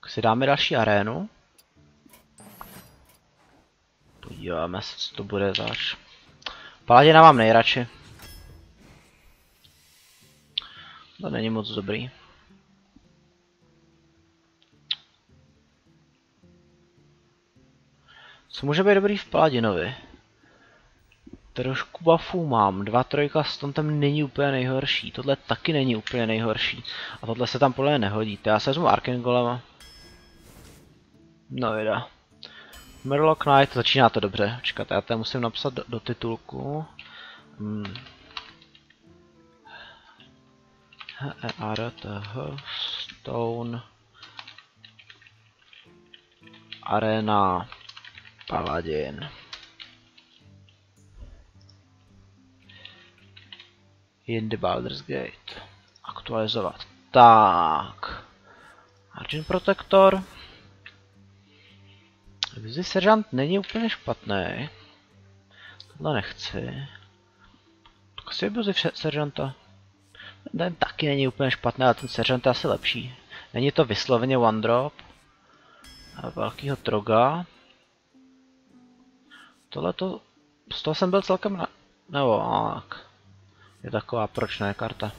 Tak si dáme další arénu. Podíváme se, co to bude zač. Paladina mám nejradši. To není moc dobrý. Co může být dobrý v Paladinovi? Trošku buffů mám. 2-3 s tontem není úplně nejhorší. Tohle taky není úplně nejhorší. A tohle se tam podle mě nehodí. Já se vezmu Arcane Golema. No vida. Murloc Knight, začíná to dobře. Počkat, já to musím napsat do titulku. Stone Arena Paladin. In the Baldur's Gate. Aktualizovat. Tak. Argent Protector. Vizi Seržant není úplně špatný. Tohle nechci. Tak si vybuzi Seržanta. Ten taky není úplně špatný, ale ten Seržant je asi lepší. Není to vysloveně one drop. Velkýho Troga. Tohleto, z toho jsem byl celkem na... Nebo tak. Je taková proč ne karta.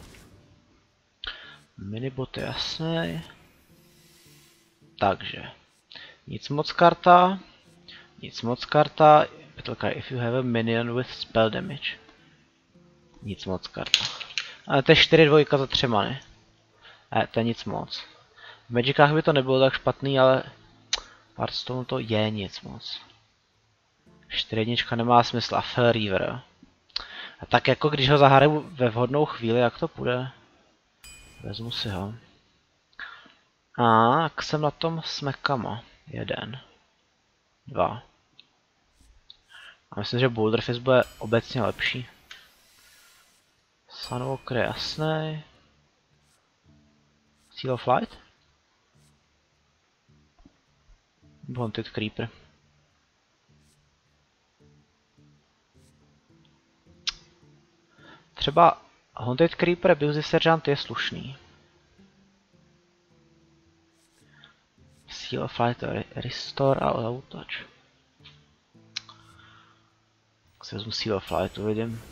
Minibot je jasný. Takže. Nic moc karta. Nic moc karta. Battlecry if you have a minion with spell damage. Nic moc karta. Ale to je 4-2 za 3 many. To je nic moc. V Magicách by to nebylo tak špatný, ale Hearthstone to je nic moc. 4-1 nemá smysl a Fell Reaver. A tak jako když ho zahraju ve vhodnou chvíli, jak to půjde. Vezmu si ho. A jak jsem na tom s mekama. 1. 2. A myslím, že Boulder Fist bude obecně lepší. Sunwalker je jasný. Seal of Light? Haunted Creeper. Třeba Haunted Creeper Buzy Sergeant je slušný. Seal of Light, Restore a Low Touch. Tak si vezmu Seal of Light, uvidím.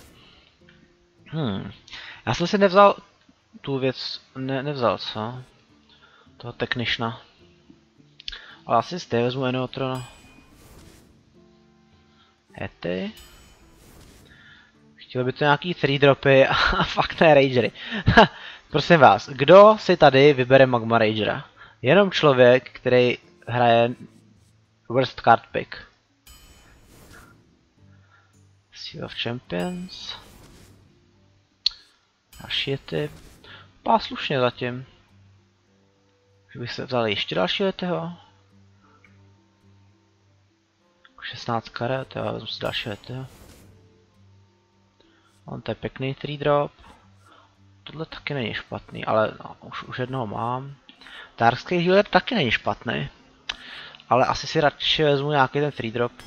Já jsem si nevzal tu věc, nevzal co? Toho Techniciana. Ale asi zde vezmu Enotrona. Hety. Chtěl by to nějaký 3 dropy a fakt ne Ragery. Prosím vás, kdo si tady vybere Magma Ragera? Jenom člověk, který hraje Worst Card Pick. Seal of Champions. Další jety. Pá slušně zatím. Že bych se vzal ještě další jetyho. 16 karet, já vezmu si další jetyho. On to je pěkný 3 drop. Tohle taky není špatný, ale no, už jednoho mám. Darkský Healer taky není špatný. Ale asi si radši vezmu nějaký ten 3 drop.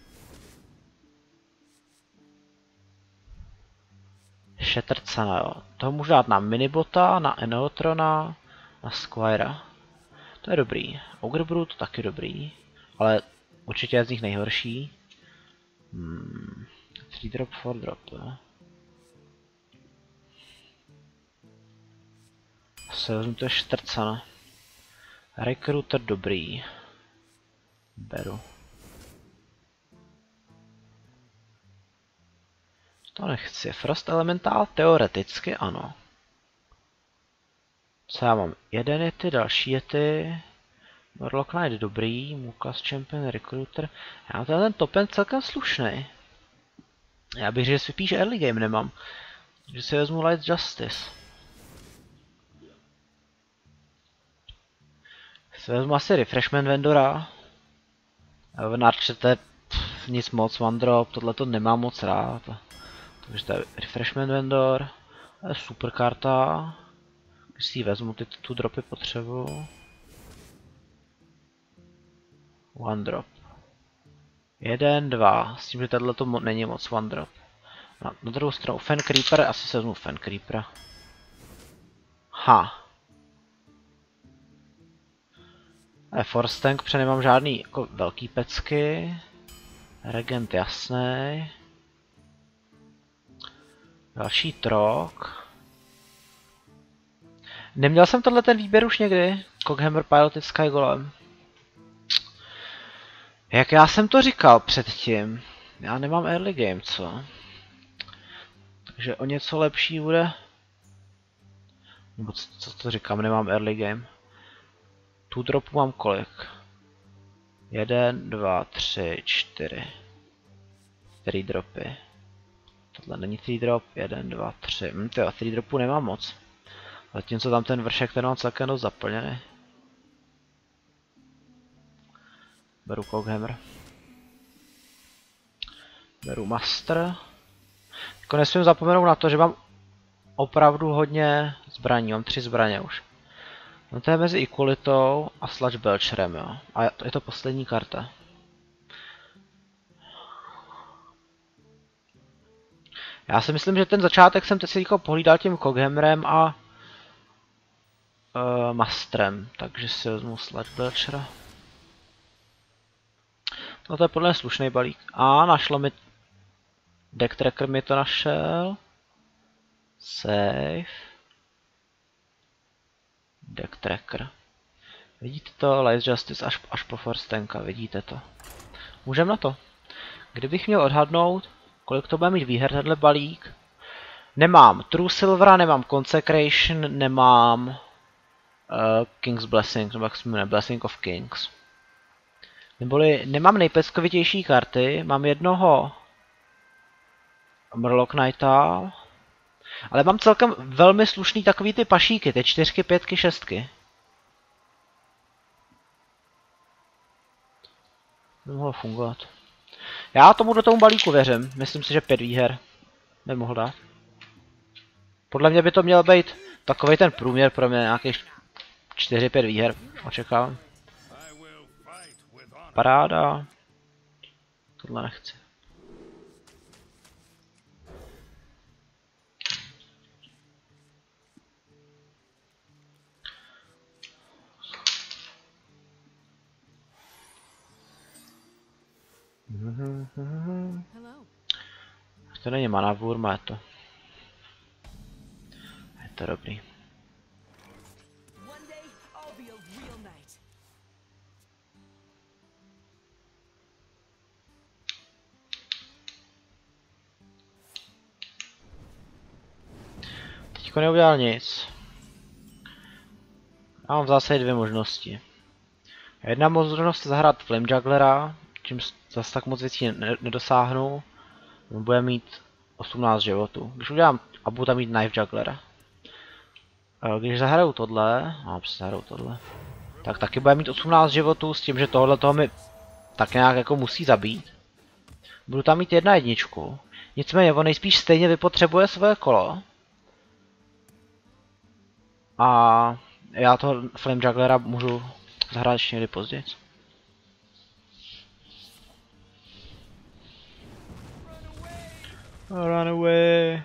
Shattered Sun, jo. Toho můžu dát na Minibota, na Enotrona, na Squira. To je dobrý. Ogre Brute taky dobrý. Ale určitě je z nich nejhorší. 3 drop, 4 drop, jo. Se vezmu to je Shattered Sun. Recruiter dobrý. Beru. To nechci. Frost Elemental teoreticky ano. Co já mám? Jeden jety, další jety. Murloc Knight dobrý. Mukas Champion, Recruiter. Já mám ten topen celkem slušný. Já bych řekl, že spíš early game nemám. Takže si vezmu Light Justice. Si vezmu asi Refreshment Vendora. V Narchete nic moc, one drop, tohle to nemám moc rád. Takže to je Refreshment Vendor. To je super karta. Když si ji vezmu, tu dropy potřebuju. One drop. 1, 2. S tím, že tohle to není moc one drop. Na druhou stranu Fen Creeper, asi se vezmu Fen Creepera. Ha. Force Tank, protože nemám žádný jako velký pecky. Regent jasný. Další trok. Neměl jsem tenhle ten výběr už někdy? Coghammer Piloted Sky Golem. Jak já jsem to říkal předtím, já nemám early game, co? Takže o něco lepší bude... Nebo co to říkám, nemám early game. Tu dropu mám kolik? 1, 2, 3, 4. 3 dropy. Tohle není 3 drop, 1, 2, 3. Tyjo, 3 dropů nemám moc. Zatímco tam ten vršek, ten mám celkem dost zaplněný. Beru Coghammer. Beru Master. Jako nesmím zapomenout na to, že mám opravdu hodně zbraní, mám 3 zbraně už. No to je mezi Ikulitou a Sludge Belcherem, jo. A je to poslední karta. Já si myslím, že ten začátek jsem teď si jako pohlídal tím Coghammerem a Masterem, takže si vezmu Sludge Belchera. No to je podle mě slušný balík. A našlo mi... Deck Tracker mi to našel. Save. Deck Tracker. Vidíte to? Light Justice až po Force Tanka, vidíte to. Můžeme na to. Kdybych měl odhadnout, kolik to bude mít výher tenhle balík. Nemám True Silvera, nemám Consecration, nemám King's Blessing, nebo jak se jmenuje, Blessing of Kings. Neboli nemám nejpeskovitější karty, mám jednoho Murloc Knighta, ale mám celkem velmi slušný takový ty pašíky, ty 4, 5, 6. Nemohlo fungovat. Já tomu balíku věřím, myslím si, že 5 výher by mohl dát. Podle mě by to měl být takový ten průměr pro mě, nějakých 4-5 výher, očekávám. Paráda. Tohle nechci. To není mana wurm, je to. Je to dobrý. Teďko neudělal nic. Já mám v zásadě 2 možnosti. Jedna možnost je zahrát Flame Jugglera, čím zase tak moc věcí nedosáhnu. Bude mít 18 životů. Když udělám a budu tam mít Knife Jugglera. Když zahraju tohle, tak taky bude mít 18 životů s tím, že tohle toho mi tak nějak jako musí zabít. Budu tam mít 1 jedničku. Nicméně on nejspíš stejně vypotřebuje svoje kolo. A já toho Flame Jugglera můžu zahrát ještě někdy později. Run away.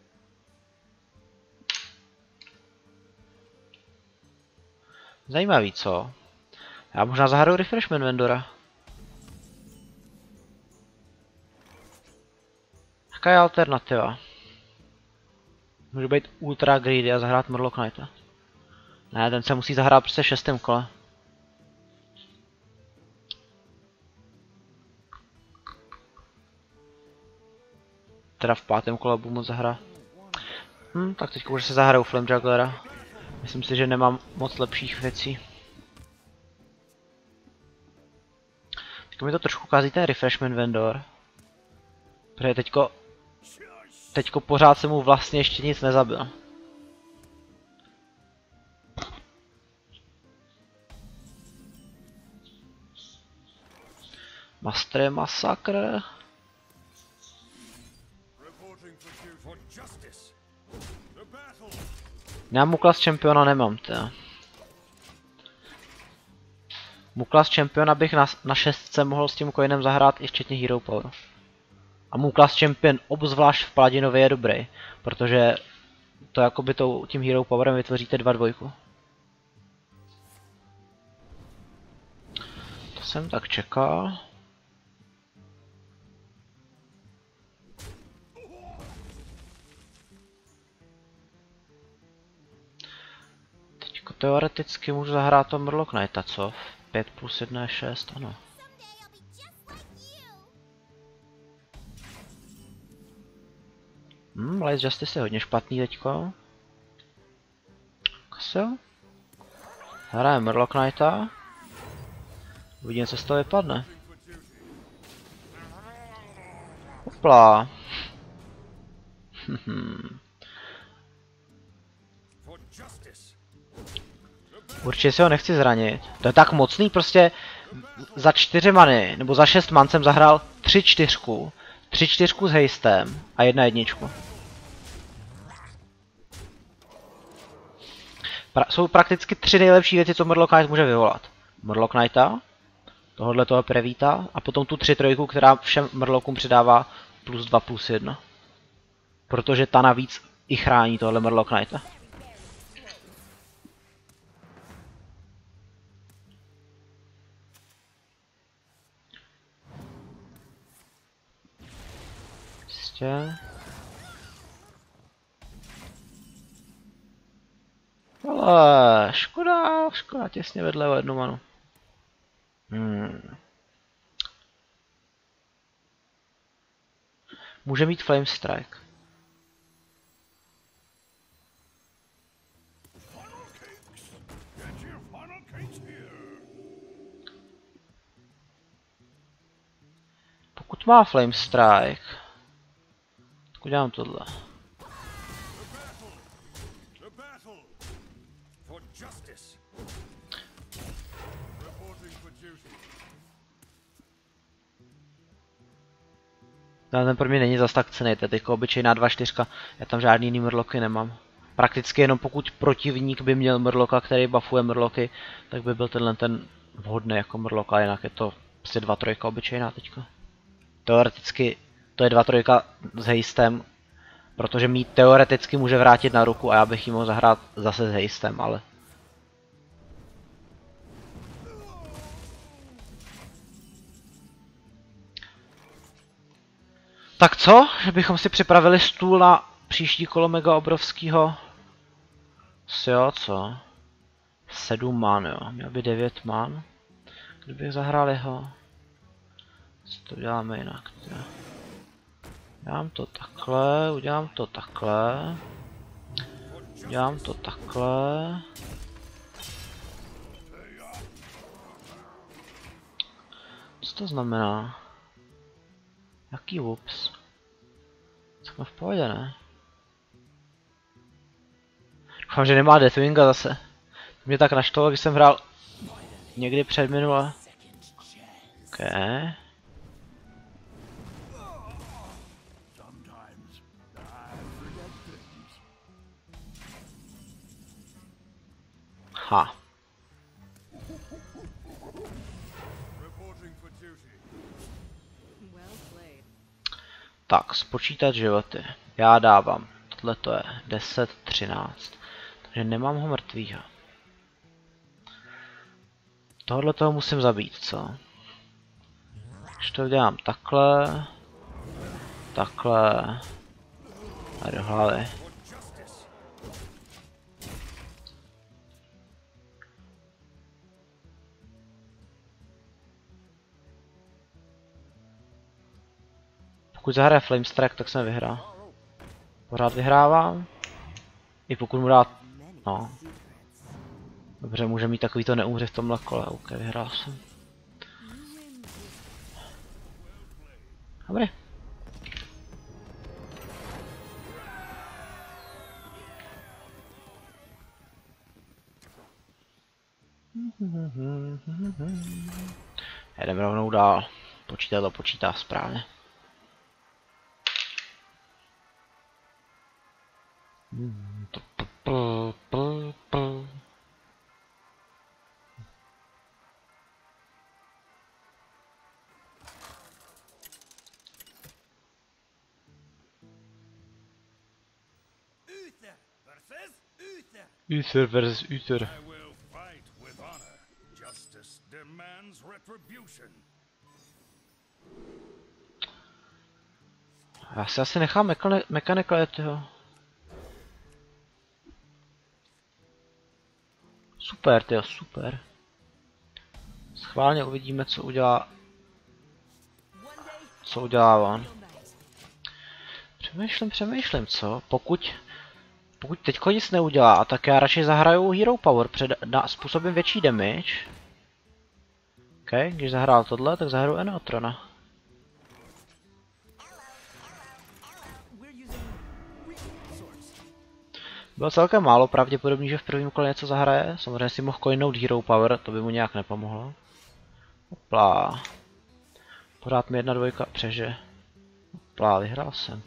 Zajímavý, co? Já možná zahraju Refreshment Vendora. Jaká je alternativa? Můžu být ultra greedy a zahrát Murloc Knighta. Ne, ten se musí zahrát prostě v 6. kole. Teda v 5. kole budu moc zahrát. Tak teď už se zahraju Flame Jugglera. Myslím si, že nemám moc lepších věcí. Teď mi to trošku kází ten Refreshment Vendor. Protože teďko pořád jsem mu vlastně ještě nic nezabil. Master je masakr. Já Muklas Championa nemám, teda. Muklas Championa bych na 6 mohl s tím coinem zahrát i včetně Hero Power. A Muklas Champion obzvlášť v Paladinově je dobrý, protože to jakoby tím Hero Powerem vytvoříte 2 dvojku. jsem tak čekal. Teďko teoreticky můžu zahrát to Murloc Knighta, co? 5 plus 1 je 6, ano. Blaze Justice je hodně špatný teďko. Kasil. Hraje Murloc Knighta. Uvidíme, co z toho vypadne. Hopla. Určitě si ho nechci zranit. To je tak mocný, prostě za 4 many, nebo za 6 man jsem zahrál 3 čtyřku. 3 čtyřku s hejstem a 1 jedničku. Jsou prakticky 3 nejlepší věci, co Murloc Knight může vyvolat. Murloc Knighta, tohohle toho Prevíta a potom tu 3-3, která všem Murlocům přidává plus 2 plus 1. Protože ta navíc i chrání tohle Murloc Knighta. Ale škoda, těsně vedle o 1 manu. Může mít Flame Strike. Pokud má Flame Strike, tak udělám tohle. Ten pro mě není zas tak cenný, to je jako obyčejná 2/4, já tam žádný jiný Murloky nemám. Prakticky jenom pokud protivník by měl Murloka, který buffuje Murloky, tak by byl tenhle ten vhodný jako Murloc, a jinak je to prostě 2/3 obyčejná teďka. Teoreticky to je 2/3 s hejstem, protože mi teoreticky může vrátit na ruku a já bych ji mohl zahrát zase s hejstem, ale... Tak co? Že bychom si připravili stůl na příští kolo mega obrovskýho... Jo, co? 7 man, jo. Měl by 9 man. Kdybych zahrál jeho... Co to uděláme jinak? Udělám to takhle, udělám to takhle. Udělám to takhle. Co to znamená? Jaký whoops? Jsme v pohodě, ne? Doufám, že nemá Deathwinga zase. Mě tak naštvalo, když jsem hrál někdy před minule. OK. Ha. Tak, spočítat životy. Já dávám. Tohle to je 10, 13. Takže nemám ho mrtvýho. Tohle toho musím zabít, co? Když to udělám takhle. Takhle. A do hlavy. Pokud zahraje Flame Strike, tak jsem vyhrál. Pořád vyhrávám. I pokud mu dá... No. Dobře, může mít takovýto neumře v tomhle kole. OK, vyhrál jsem. Dobrý. Jedeme rovnou dál. Počítat to počítá správně. Uther versus Uther. Já si asi nechám Mechanical Yetiho. Super, tyjo, super. Schválně uvidíme, co udělá on. Přemýšlím, co? Pokud teďko nic neudělá, tak já radši zahraju Hero Power, způsobím větší damage. OK, když zahrál tohle, tak zahraju Eneotrona. Bylo celkem málo pravděpodobný, že v prvním kole něco zahraje. Samozřejmě si mohl coinout Hero Power, to by mu nějak nepomohlo. Hopla. Pořád mi 1-2 přeže. Hopla, vyhrál jsem.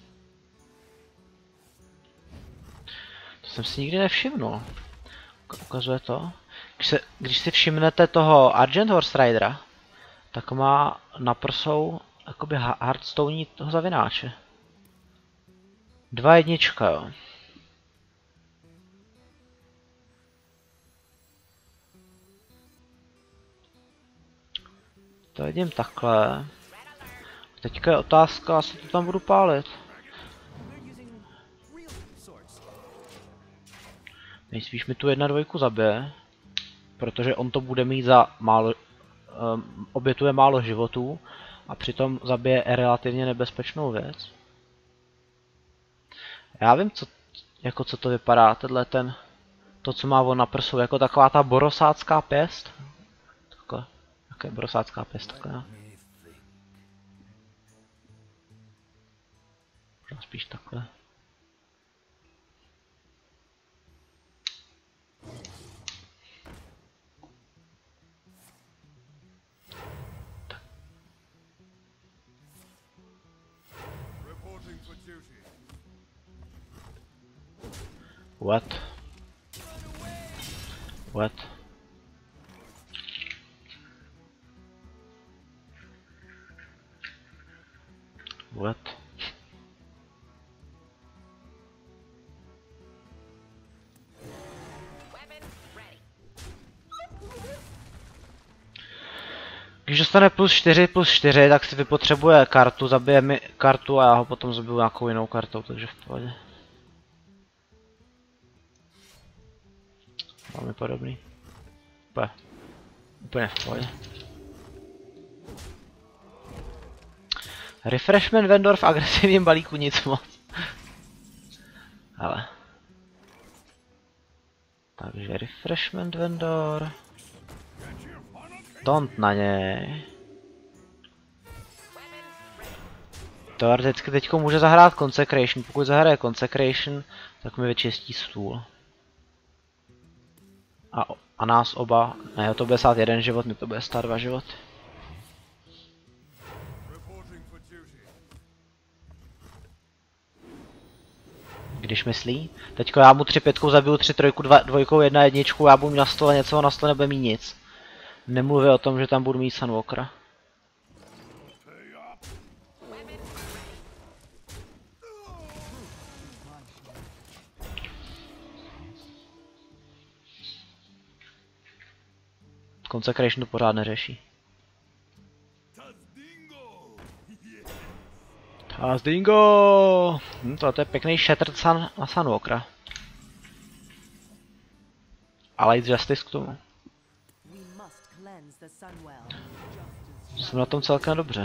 To jsem si nikdy nevšimnul. Ukazuje to. Když si všimnete toho Argent Horse Ridera, tak má na prsou jakoby Hearthstone toho zavináče. 2-1, jo. To vidím takhle. Teďka je otázka, jestli to tam budu pálit. Nejspíš mi tu 1-2 zabije, protože on to bude mít za málo, obětuje málo životů a přitom zabije relativně nebezpečnou věc. Já vím, co to vypadá, to, co má on na prsu, jako taková ta borosácká pěst. Takhle, jaké borosácká pěst, takhle. Možná spíš takhle. What? What? What? Když dostane +4/+4, tak si vypotřebuje kartu, zabije mi kartu a já ho potom zabiju nějakou jinou kartou, takže v pohodě. Velmi podobný. Úplně v pohodě. Refreshment vendor v agresivním balíku nic moc. Ale. Takže refreshment vendor. Don't na něj. Teoreticky teďko může zahrát Consecration. Pokud zahraje Consecration, tak mi vyčistí stůl. A nás oba. Ne, to bude stát 1 život, mi to bude stát 2 životy. Když myslí. Teďko já mu 3-5 zabiju, 3-3, 2-2, 1-1, já budu mít na stole něco, na stole nebude mít nic. Nemluví o tom, že tam budu mít Sunwalkera. Consecration to pořád neřeší. Tazdingo! To je pěkný Shattered Sun na Sunwalkera. A Light Justice k tomu. Jsem na tom celkem dobře.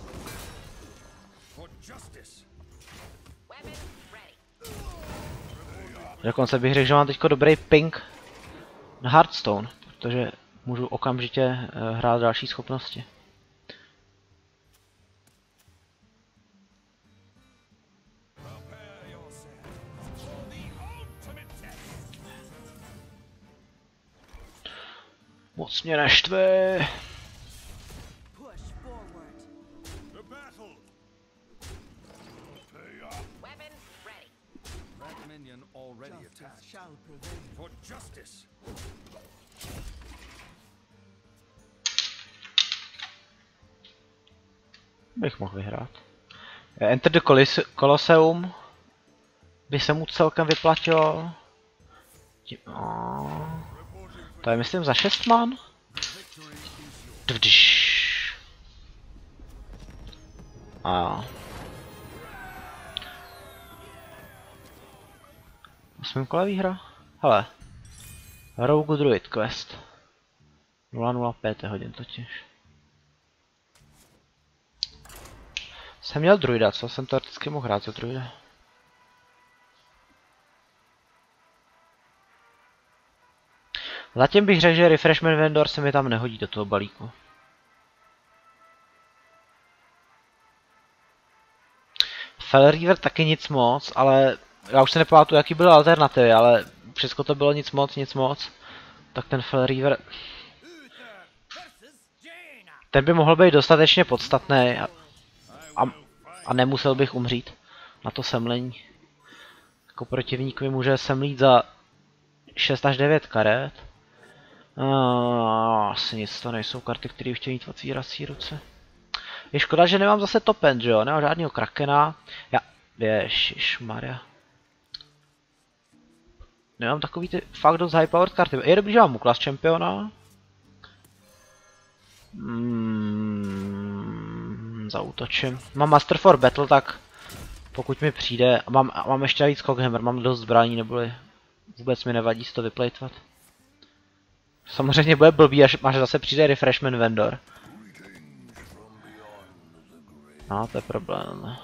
Dokonce bych řekl, že mám teďko dobrý ping na Hearthstone, protože můžu okamžitě hrát další schopnosti. Moc mě neštve. Bych mohl vyhrát. Enter the Colosseum by se mu celkem vyplatilo. To je myslím za 6 man. A 8 kola výhra? Hele. Rogue Druid Quest. 005 hodin totiž. Jsem měl druida, co? Jsem teoreticky mohl hrát za druida. Zatím bych řekl, že Refreshment Vendor se mi tam nehodí do toho balíku. Fellreaver taky nic moc, ale já už se nepamatuju, jaký byly alternativy, ale všechno to bylo nic moc. Tak ten Fellreaver... Ten by mohl být dostatečně podstatný a nemusel bych umřít na to semlení. Jako protivník mi může semlít za 6 až 9 karet. Asi nic, to nejsou karty, které už chtějí mít v otvírací ruce. Je škoda, že nemám zase top end, že jo? Nemám žádnýho krakena. Ježišmarja. Nemám takový ty fakt dost high powered karty. Je dobrý, že mám Muklas čempiona. Zaútočím. Mám Master for Battle, tak pokud mi přijde. Mám ještě víc Cockhammer, mám dost zbraní, neboli vůbec mi nevadí si to vyplejtvat. Samozřejmě bude blbý, až zase přijde Refreshment Vendor. No, to je problém.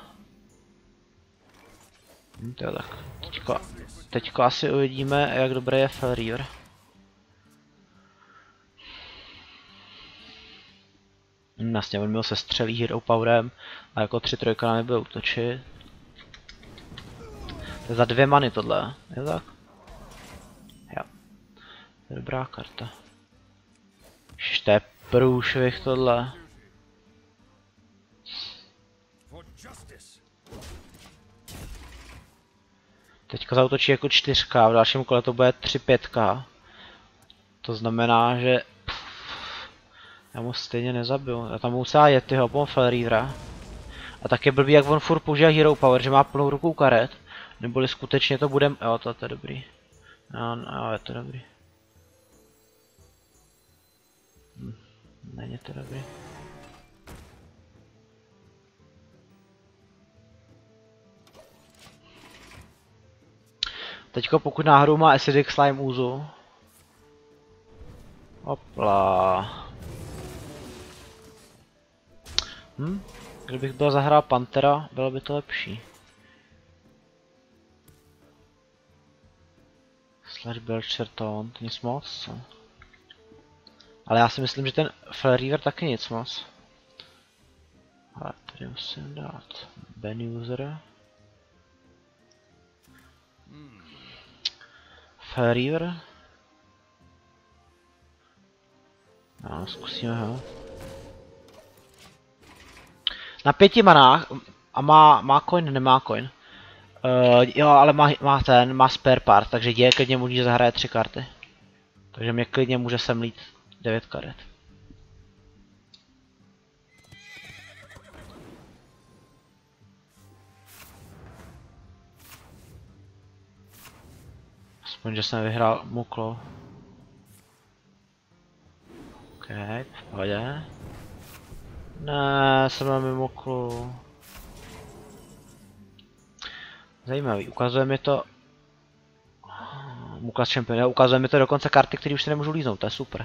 Jo, tak. Teďko asi uvidíme, jak dobrý je Fellreaver. Jasně, on měl se střelí hero powerem a jako 3-3 na mě bude útočit. To je za 2 many tohle, je tak? Jo. To je dobrá karta. Ježiš, to je průšvih tohle. Teďka zautočí jako 4K, v dalším kole to bude 3-5K. To znamená, že... já mu stejně nezabiju. Já tam musím jet tyho po Fellreavera. A tak je blbý, jak on furt používá hero power, že má plnou rukou karet. Neboli skutečně to bude... jo, to je dobrý. Jo, je to dobrý. Není to dobrý. Teďko pokud náhodou má Acidic Slime úzu. Hopla. Kdybych byl zahrál Panthera, bylo by to lepší. Slash Belcher Taunt, nic moc, co? Ale já si myslím, že ten Fellreaver taky nic moc. Ale tady musím dát Ben User. Fellreaver. No, zkusíme ho. Na 5 manách a má coin, nemá coin. Jo, ale má spare part, takže je klidně může zahrát 3 karty. Takže mě klidně může semlít 9 karet. Aspoň, že jsem vyhrál Muklo. OK, v pohodě. Ne, jsem na Muklu. Zajímavý, ukazuje mi to... Muklas Champion, ukazuje mi to dokonce karty, které už se nemůžu líznout, to je super.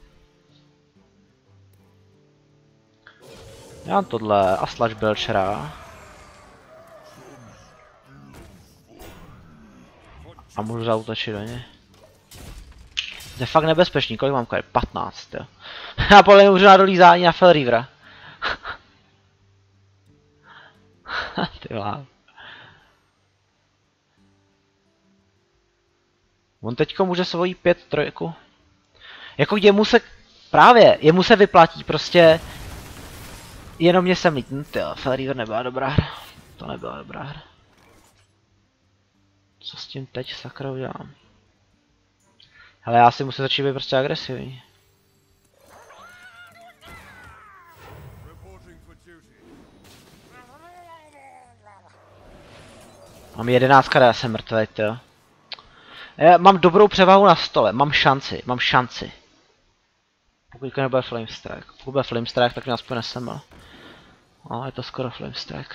Já mám tohle a Slash Belchera. A můžu zaútočit do něj. To je fakt nebezpečný, kolik mám karet? 15, jo. Já podle mě můžu na dolízání na Fellreavera. Ty vlá. On teďko může svojí 5-3. Jako jemu se vyplatí prostě jenom mě sem lítn. Tyjo, Fellreaver nebyla dobrá hra. To nebyla dobrá hra. Co s tím teď sakra udělám? Hele, já si musím začít být prostě agresivní. Mám 11 já jsem mrtvý, jo. Mám dobrou převahu na stole, mám šanci. Pokud nebude Flame Strike. Pokud bude Flame Strike, tak mě aspoň nesemel. No, je to skoro Flame Strike.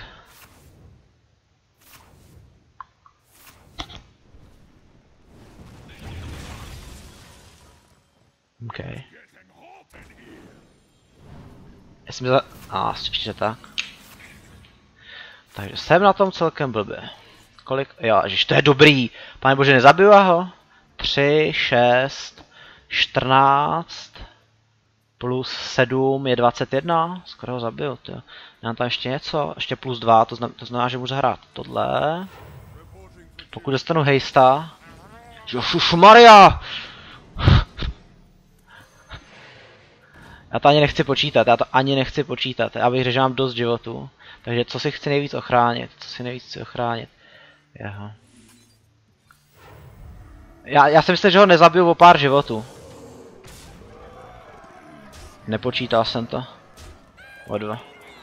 OK. Jestli mi za... ještě tak. Takže jsem na tom celkem blbě. Kolik? Jo, ježiš, to je dobrý. Pane bože, nezabiju ho? 3, 6, 14, plus 7 je 21. Skoro ho zabiju, tyjo. Mám tam ještě něco, ještě plus 2, to znamená, že můžu hrát tohle. Pokud dostanu hejsta... Jošušmaria! Já to ani nechci počítat, já bych řekl, že mám dost životů. Takže co si chci nejvíc ochránit? Jeho. Já si myslím, že ho nezabiju o pár životů. Nepočítal jsem to. O 2.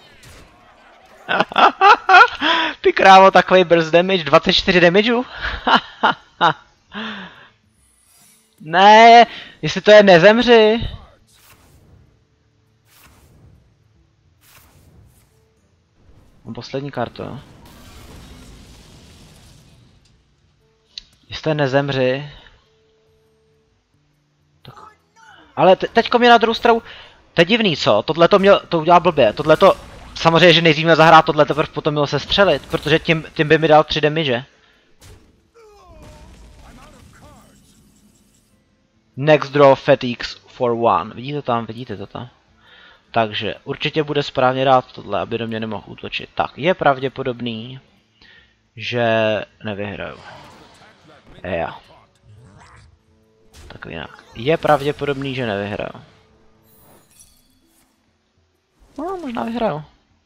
Ty krávo, takový burst damage, 24 damageů? Ne, jestli to je nezemři. Mám poslední kartu, jo. Jestli to je nezemři. Tak. Ale teďko mě na druhou stranu. To je divný, co? To udělal blbě. Tohleto, samozřejmě, že nejdřív měl zahrát tohle, teprve potom měl se střelit, protože tím by mi dal 3 damage. Next draw fatigues for 1. Vidíte to tam? Takže určitě bude správně dát tohle, aby do mě nemohl útočit. Tak, je pravděpodobný, že nevyhraju. Jo. Tak jinak. Je pravděpodobný, že nevyhraju. No, možná vyhraju.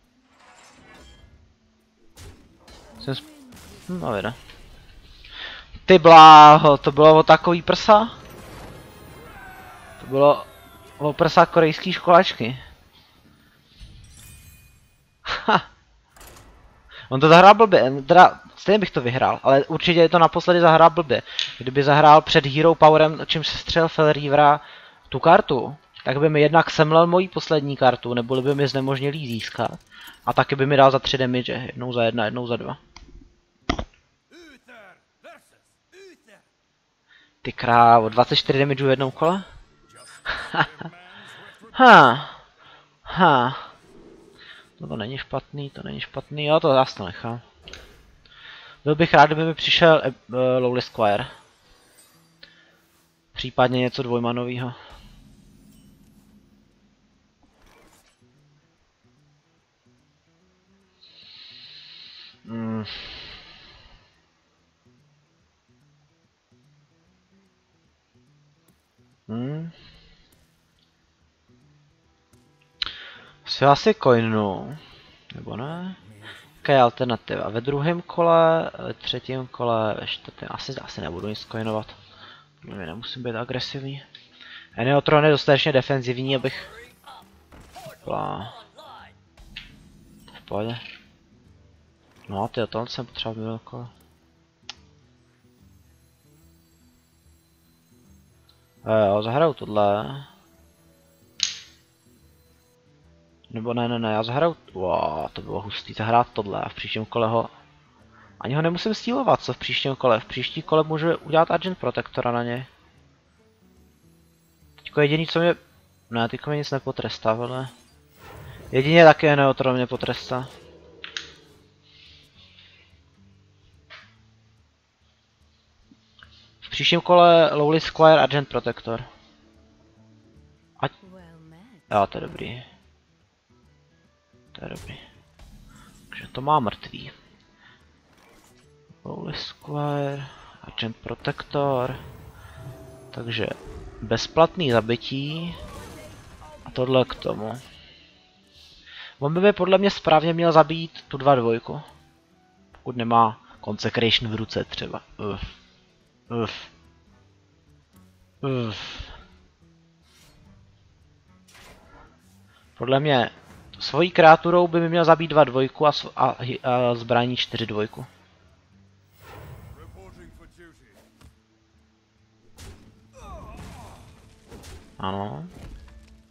No, vyjde. Ty bláho, to bylo o takový prsa? To bylo o prsa korejský školačky. Ha. On to zahrál blbě, teda stejně bych to vyhrál, ale určitě je to naposledy zahrál blbě. Kdyby zahrál před Hero Powerem, čím se střel Felreavera tu kartu, tak by mi jednak semlel moji poslední kartu, nebo by mi znemožnil jí získat. A taky by mi dal za 3 damage, jednou za 1, jednou za 2. Ty krávo, 24 damage v jednou kole? To není špatný, jo, to zase to nechám. Byl bych rád, kdyby mi přišel Lowly Squire. Případně něco dvojmanovýho. Asi coinu, nebo ne? Jaká je alternativa? Ve druhém kole, ve třetím kole, ve čtvrtém, asi nebudu nic coinovat. Nemusím být agresivní. Eneotron je dostatečně defenzivní, abych... V pohodě. No, tyjo, tohle jsem potřeboval minulé kole. Jo, zahraju tohle. Nebo ne, já zahraju... Wow, to bylo hustý, zahrát tohle a v příštím kole ho... Ani ho nemusím stýlovat, co v příštím kole. V příští kole můžu udělat Agent Protectora na ně. Teďko jediný, co mě... Ne, teďko mě nic nepotrestá, ale... Jedině taky Neutron mě potrestá. V příštím kole Lowly Squire Agent Protector. Ať... Jo, to je dobrý. Takže to má mrtvý. Lowly Squire, Agent Protector. Takže bezplatný zabití. A tohle k tomu. On by podle mě správně měl zabít tu 2-2. Pokud nemá Consecration v ruce třeba. Podle mě svojí kreaturou by mi měl zabít 2-2 a zbraní 4-2. Ano.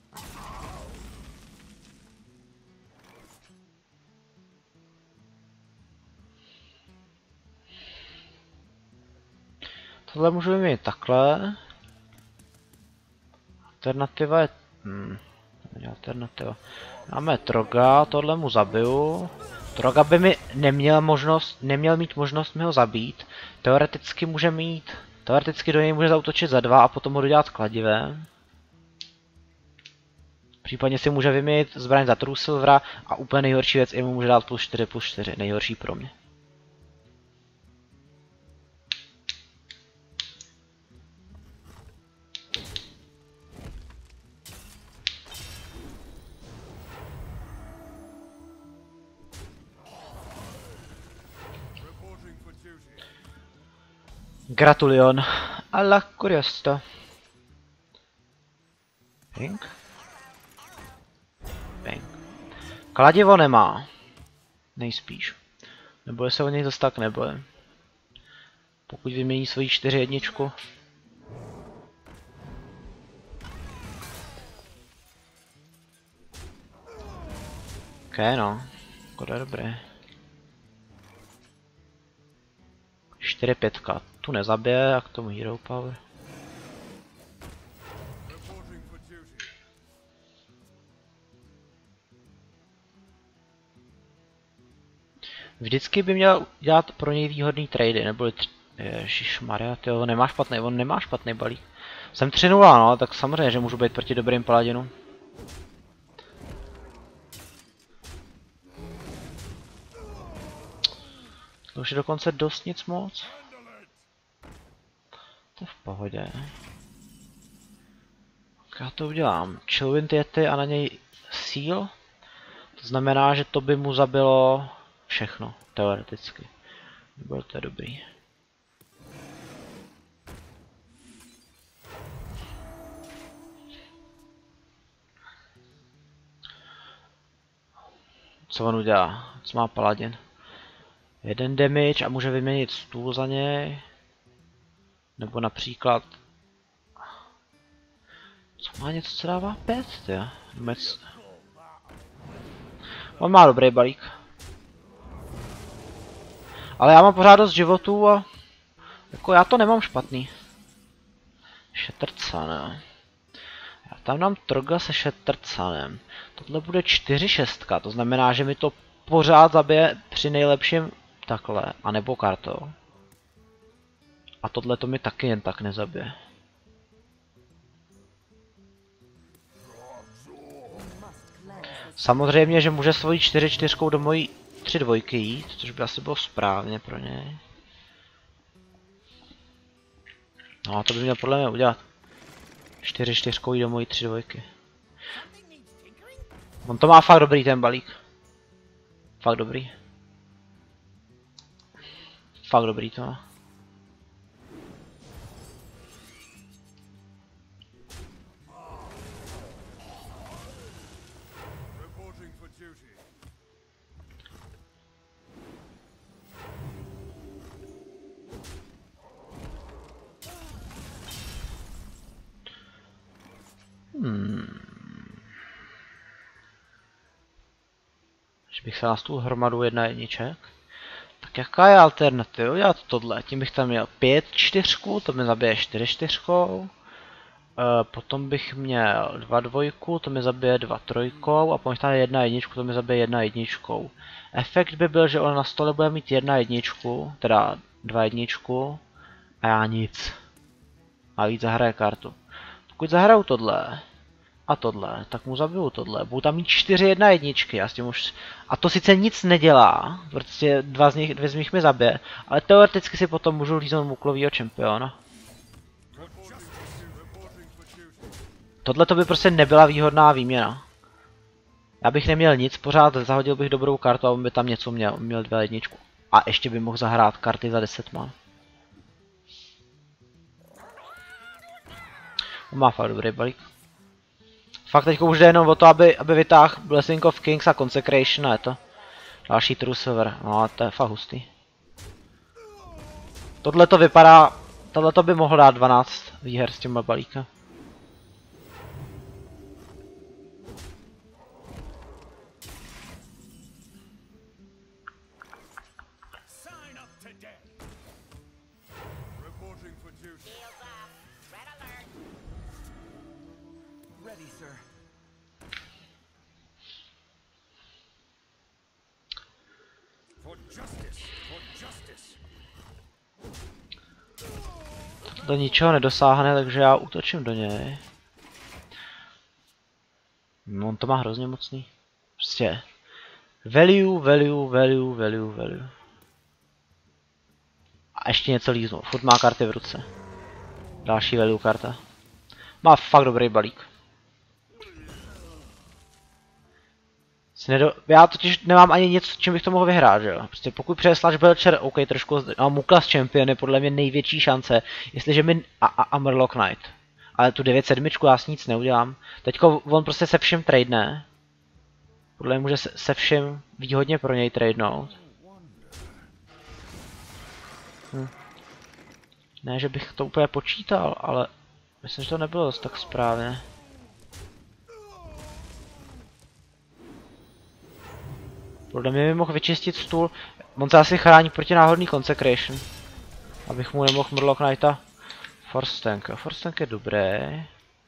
Tohle můžu mít takhle. Alternativa je... alternativa. Máme Troga, tohle mu zabiju. Troga by mi neměl mít možnost mi ho zabít. Teoreticky do něj může zaútočit za 2 a potom ho dodělat kladivem. Případně si může vyměnit zbraň za True Silvera a úplně nejhorší věc, mu může dát +4/+4, nejhorší pro mě. Gratulion. Alla curiosità. Pink. Pink. Kladivo nemá. Nejspíš. Nebo se o něj zase tak nebojím. Pokud vymění svoji 4/1. Ok, no. To je dobré. 4/5. Tu nezabije, a k tomu Hero Power. Vždycky by měl dělat pro něj výhodný trady, neboli ježišmarja, tyjo, on nemá špatný balík. Jsem 3-0, no, tak samozřejmě, že můžu být proti dobrým paladinům. To už je dokonce dost nic moc. To je v pohodě. Tak já to udělám. Chillwind Yeti a na něj Seal. To znamená, že to by mu zabilo všechno, teoreticky. Bylo to dobrý. Co on udělá? Co má paladin? 1 damage a může vyměnit stůl za něj. Nebo například... Co má něco, co dává 5, jo? On má dobrý balík. Ale já mám pořád dost životů a... Jako já to nemám špatný. Šetrcan. Já tam dám Troga se Šetrcanem. Tohle bude 4/6, to znamená, že mi to pořád zabije při nejlepším takhle, anebo kartou. A tohle to mi taky jen tak nezabije. Samozřejmě, že může svojí 4/4 do mojí 3/2 jít, což by asi bylo správně pro něj. No a to by měl podle mě udělat. 4/4 jít do mojí 3/2. On to má fakt dobrý ten balík. Fakt dobrý. Fakt dobrý to má. Když bych se na stůl hromadu 1/1. Tak jaká je alternativa? Udělat tohle. Tím bych tam měl 5/4, to mi zabije 4/4. Potom bych měl 2/2, to mi zabije 2/3. A potom tady 1/1, to mi zabije 1/1. Efekt by byl, že on na stole bude mít 1/1, teda 2/1. A já nic. A víc zahraje kartu. Pokud zahraju tohle a tohle, tak mu zabiju tohle. Budu tam mít 4 1/1, já s tím už... A to sice nic nedělá, protože dvě z nich mi zabije, ale teoreticky si potom můžu líznout muklovýho čempiona. Tohle to by prostě nebyla výhodná výměna. Já bych neměl nic, pořád zahodil bych dobrou kartu a on by tam něco měl. On měl 2/1. A ještě by mohl zahrát karty za 10 man. On má fakt dobrý balík. Fakt teďko už jde jenom o to, aby vytáhl Blessing of Kings a Consecration a je to. Další True Silver, no to je fakt hustý. Tohle to vypadá, tohle to by mohl dát 12 výher s těma balíka. Do ničeho nedosáhne, takže já útočím do něj. No, on to má hrozně mocný. Prostě. Value. A ještě něco líznu. Furt má karty v ruce. Další value karta. Má fakt dobrý balík. Já totiž nemám ani nic, čím bych to mohl vyhrát, že jo. Prostě pokud přeje Slash Belcher, OK, trošku, a Muklas Champion je podle mě největší šance, jestliže mi a Murloc Knight. Ale tu 9-7 já s nic neudělám. Teďko on prostě se vším tradene. Podle mě může se vším výhodně pro něj tradenout. Ne, že bych to úplně počítal, ale myslím, že to nebylo dost tak správně. Podle mě by mohl vyčistit stůl. On se asi chrání proti náhodný Consecration. Abych mu nemohl Murloc Knighta. Force Tank je dobré.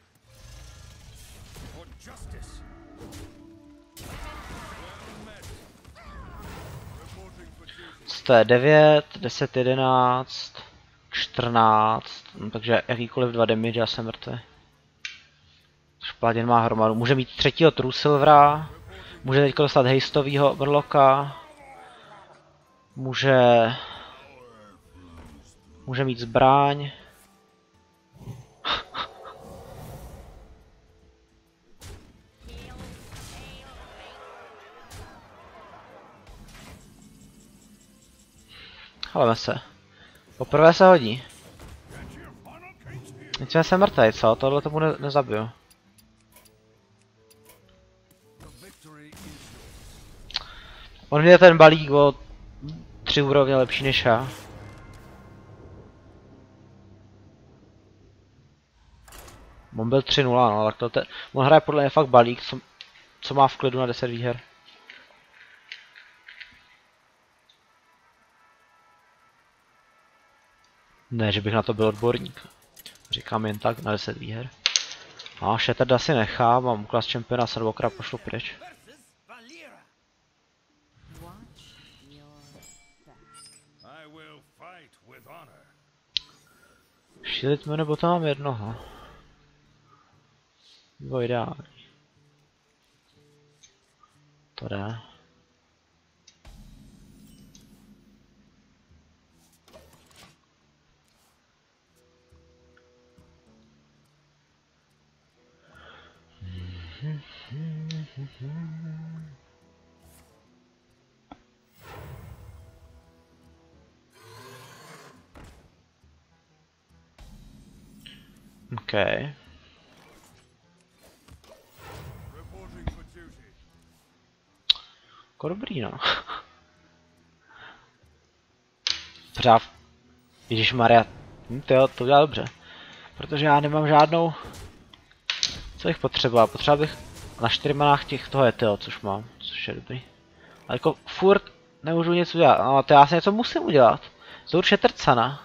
To je 9, 10, 11, 14, no, takže jakýkoliv 2 damage a jsem mrtvý. Špladin má hromadu, může mít 3. True Silvera, může teď dostat hastovýho Murloca, může mít zbraň. Haleme se. Poprvé se hodí. Nicméně jsem mrtvej, co? Tohle tomu nezabiju. On měl ten balík o 3 úrovně lepší než já. On byl 3-0, no, tak to on hraje podle mě fakt balík, co má v klidu na 10 výher. Ne, že bych na to byl odborník. Říkám jen tak na 10 výher. A Shattered asi nechám a Muklas Championa se dvakrát pošlu pryč. Šílit mě nebo to mám jednoho. Bylo ideální. To jde. Okay. Dobrý, no. Pořád. Ježišmarja. Tyjo, to udělá dobře. Protože já nemám žádnou... Co bych potřeboval? Potřeboval bych na 4 manách těch toho Eteo, což mám. Což je dobrý. Ale jako furt nemůžu nic udělat. No to já si něco musím udělat. Zour Shattered Sana.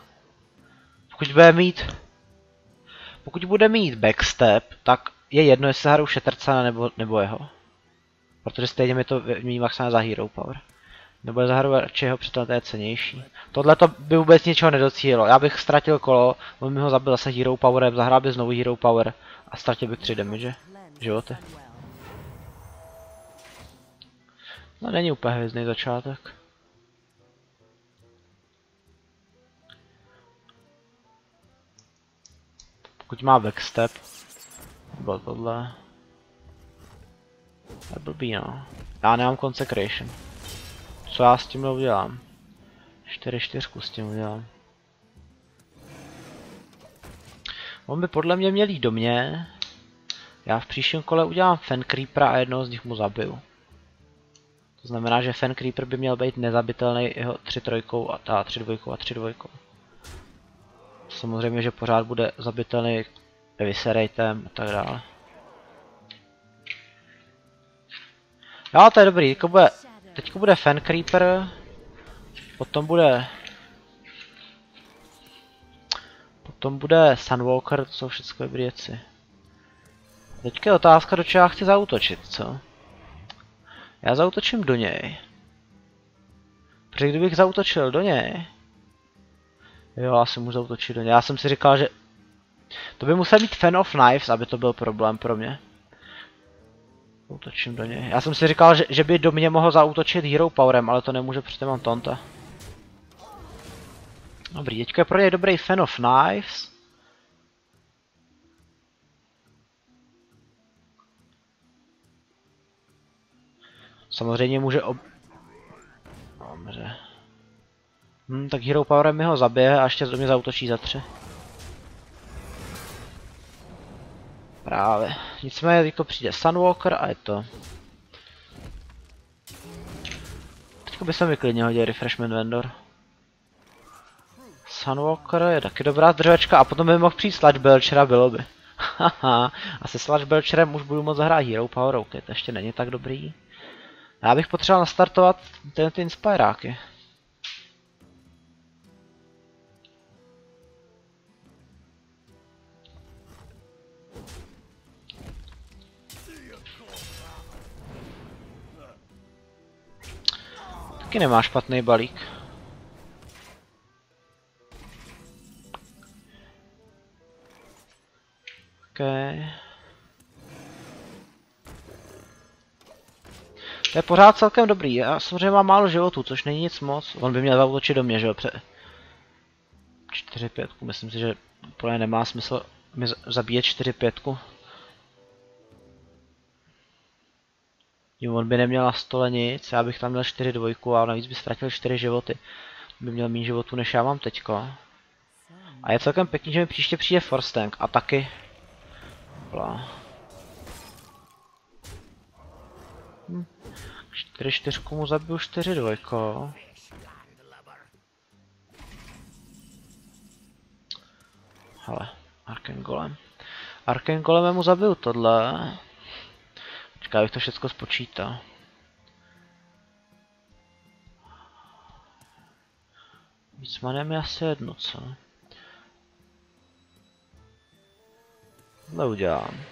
Pokud bude mít backstep, tak je jedno, jestli se hraju Shattered Sana nebo jeho. Protože stejně mi to mít maximálně za hero power. Nebo zahraju radši jeho, protože to je cenější. Tohle by vůbec ničeho nedocílilo. Já bych ztratil kolo, on mi ho zabil zase hero powerem, zahrál by znovu hero power a ztratil bych 3 damage. Životy. No není úplně hvězdný začátek. Pokud má backstep, bylo tohle. To je blbý, no. Já nemám Consecration. Co já s tímhle udělám? 4-4 s tím udělám. On by podle mě měl jít do mě. Já v příštím kole udělám Fen Creepera a jednoho z nich mu zabiju. To znamená, že Fen Creeper by měl být nezabitelný jeho 3-3 a 3-2 a 3-2. Samozřejmě, že pořád bude zabitelný Evisceratem a tak dále. Jo, to je dobrý, teďko bude Fen Creeper, potom bude Sunwalker, to jsou všechno dobré věci. Teďka je otázka, do čeho já chci zaútočit, co? Já zaútočím do něj. Protože kdybych zaútočil do něj... Jo, asi můžu zaútočit do něj. Já jsem si říkal, že... To by musel mít Fan of Knives, aby to byl problém pro mě. Útočím do něj. Já jsem si říkal, že by do mě mohl zaútočit Hero Powerem, ale to nemůže, protože mám Tonta. Dobrý, teďka je pro něj dobrý Fan of Knives. Samozřejmě může Dobře. Tak Hero Powerem mi ho zabije a ještě do mě zaútočí za 3. Právě. Nicméně teďko přijde Sunwalker a je to. Teďko by se mi klidně hodil Refreshment Vendor. Sunwalker je taky dobrá zdržovačka a potom by mohl přijít Sludge Belcher a bylo by. Haha, a se Sludge Belcherem už budu moc zahrát Hero Power, ok, to ještě není tak dobrý. Já bych potřeboval nastartovat ty Inspiráky. Taky nemá špatný balík. Okay. To je pořád celkem dobrý, já samozřejmě mám málo životů, což není nic moc. On by měl zaútočit do mě, že jo, 4-5, myslím si, že úplně nemá smysl mi zabíjet 4-5. On by neměl na stole nic, já bych tam měl 4-2 a navíc by ztratil 4 životy. By měl méně životů, než já mám teďko. A je celkem pěkný, že mi příště přijde Force Tank a taky... Bla. 4-4 mu zabiju 4-2. Hele, Arcane Golem. Arcane Golem mu zabiju tohle. Počkej, abych to všechno spočítal. Vícmanem je asi jedno, co? Tohle udělám.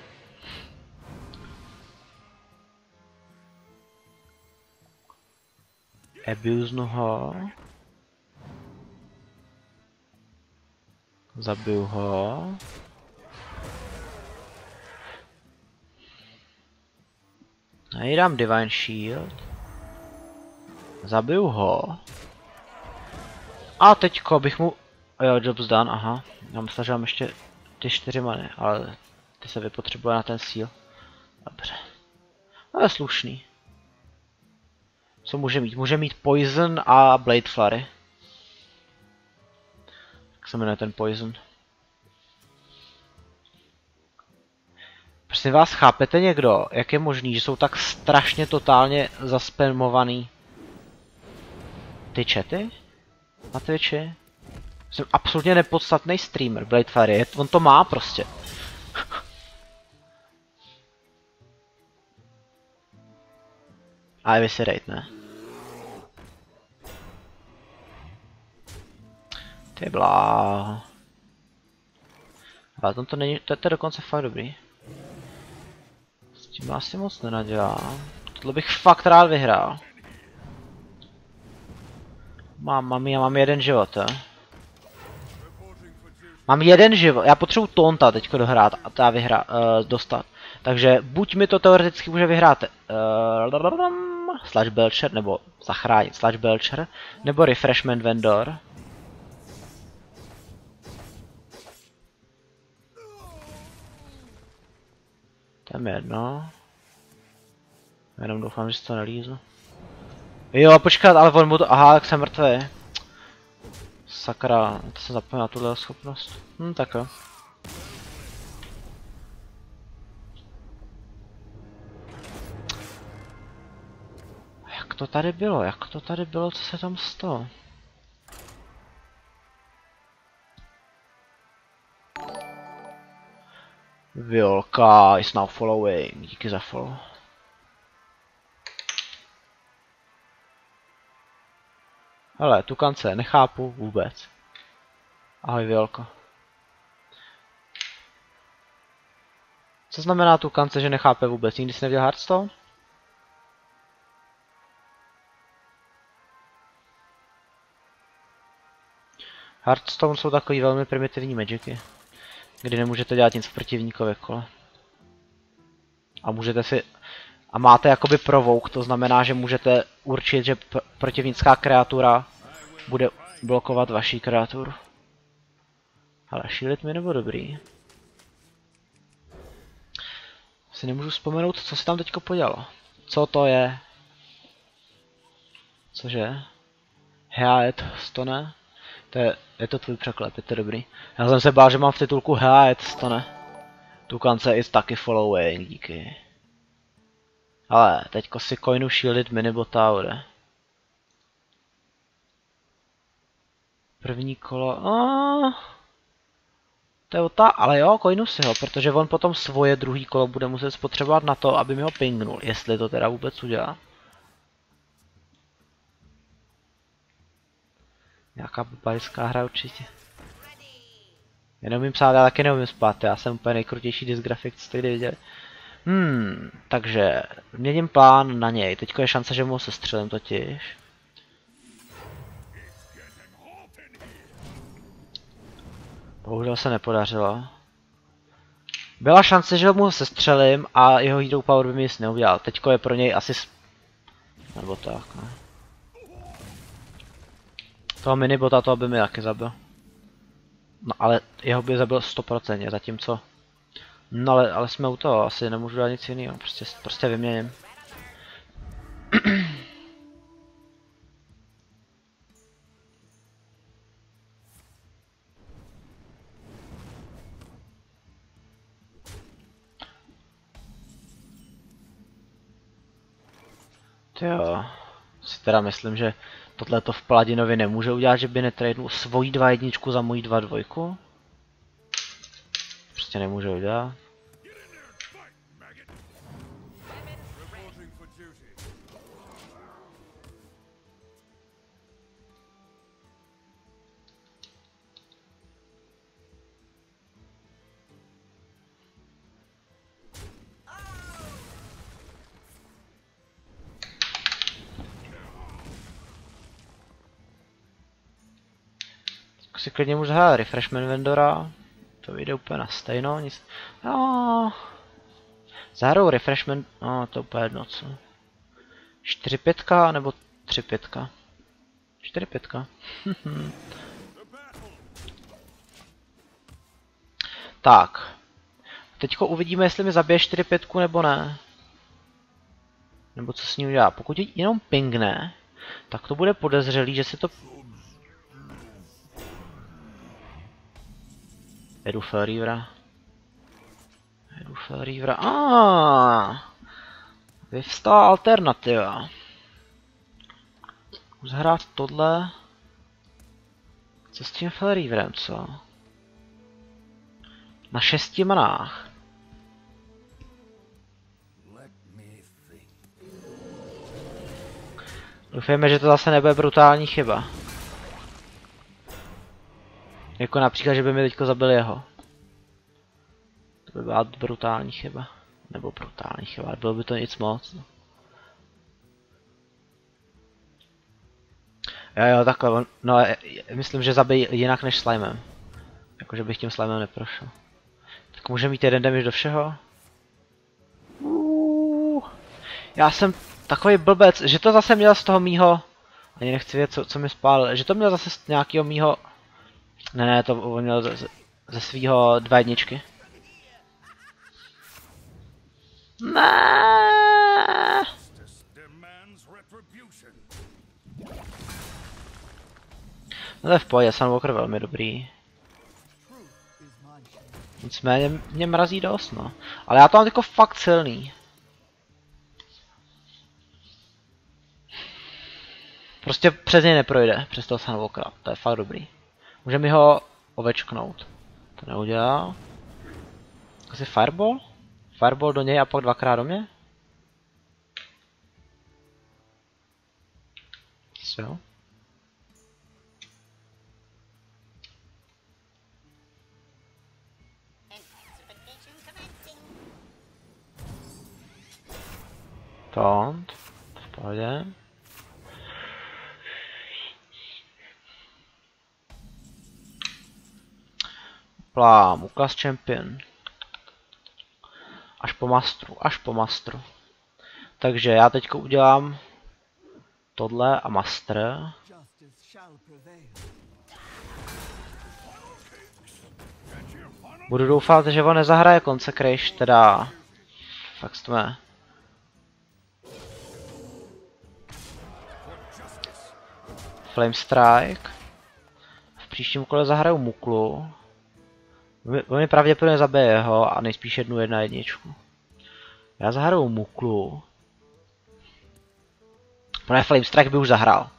Abusenu ho. Zabiju ho. A dám Divine Shield. Zabiju ho. A teďko bych mu... Jo, job's done, aha. Já myslel, že mám ještě ty 4 many, ale ty se vypotřebuje na ten seal. Dobře. To je slušný. Co může mít? Může mít Poison a Blade Flurry. Jak se jmenuje ten Poison? Prosím vás, chápete někdo, jak je možný, že jsou tak strašně totálně zaspamovaný ty chaty na Twitchi? Jsem absolutně nepodstatný streamer, Blade Flurry, on to má prostě. A vy si rejt, ne? Ty blá. Ale to není, to je dokonce fakt dobrý. S tím asi moc nenadělám. Tohle bych fakt rád vyhrál. Já mám jeden život, jo. Mám jeden život, já potřebuji Tonta teďko dohrát a ta dostat. Takže buď mi to teoreticky může vyhrát Sludge Belcher, nebo zachránit Sludge Belcher, nebo Refreshment Vendor. Tam je jedno. Jenom doufám, že se to nelíznu. Jo, počkat, ale on mu to... Aha, tak jsem mrtvý. Sakra, to jsem zapomněl na tuhle schopnost. Tak jo. Jak to tady bylo? Jak to tady bylo? Co se tam stalo? Violka is now following. Díky za follow. Hele, tukance, nechápu vůbec. Ahoj Violko. Co znamená tu kance, že nechápe vůbec? Nikdy jsi neviděl Hearthstone? Hearthstone jsou takový velmi primitivní magicy, kdy nemůžete dělat nic v protivníkově kole. A můžete si... A máte jakoby provouk, to znamená, že můžete určit, že protivnická kreatura bude blokovat vaši kreaturu. Ale shielit mi nebo dobrý. Si nemůžu vzpomenout, co se tam teďko podělalo. Co to je? Cože? Heaet Stone? Je to tvůj překlep, je to dobrý. Já jsem se bál, že mám v titulku Heaet Stone. Tukance is taky following, díky. Ale teďko si coinu shieldit minibota bude. První kolo... To je ale jo, coinu si ho, protože on potom svoje druhý kolo bude muset spotřebovat na to, aby mi ho pingnul, jestli to teda vůbec udělá. Nějaká babalická hra určitě. Já neumím psát, já taky neumím spát, já jsem úplně nejkrutější dysgrafik, co jste kdy viděli. Takže měním plán na něj, teďko je šance, že mu ho sestřelím totiž. Bohužel se nepodařilo. Byla šance, že mu ho sestřelím a jeho hero power by mi nic neudělal. Teďko je pro něj asi... Nebo tak, no. Toho minibota toho by mi taky zabil. No ale jeho by zabil 100%, zatímco... No ale jsme u toho, asi nemůžu dát nic jiného, prostě vyměním. Jo, si teda myslím, že tohleto v Paladinovi nemůže udělat, že by netradnul svoji 2-1 za moji 2-2. Prostě nemůže udělat. Si klidně můžu hrát Refreshment Vendora. To vyjde úplně na stejno, nic. No. Zahrou Refreshment, no to úplně jedno co. 4-5 nebo 3-5? 4-5. Tak. Teďko uvidíme, jestli mi zabije 4-5 nebo ne. Nebo co s ní udělá. Pokud jenom pingne, tak to bude podezřelý, že si to... Jedu Fellreavera. Vyvstala alternativa. Můžu hrát tohle. Co s tím Fellreaverem, co? Na 6 manách. Doufejme, že to zase nebude brutální chyba. Jako například, že by mi teďko zabil jeho. To by byla brutální chyba. Nebo brutální chyba, bylo by to nic moc. Jo, takhle, no myslím, že zabij jinak než slimem. Jakože bych tím slimem neprošel. Tak může mít jeden damage do všeho? Já jsem takový blbec, že to zase měl z toho mýho... Ani nechci vědět, co mi spálil, že to měl zase z nějakého mýho... Ne, to on měl ze svýho 2-1. Ne. No to je v pohodě, Sunwalker velmi dobrý. Nicméně mě mrazí dost, no. Ale já to mám jako fakt silný. Prostě přes něj neprojde, přes toho Sunwalkera, to je fakt dobrý. Může mi ho ovečknout. To neudělal. Asi Fireball? Fireball do něj a pak dvakrát do mě? Jo. Respond. V pohodě. Plám, ukaz champion. Až po mastru. Takže já teďko udělám tohle a master. Budu doufat, že on nezahraje Consecration, teda... Fakt jsme. Flame Strike. V příštím kole zahraju Muklu. On mi pravděpodobně zabije jeho a nejspíš 1-1-1. Já zahraju Muklu. Protože Flame Strike by už zahrál.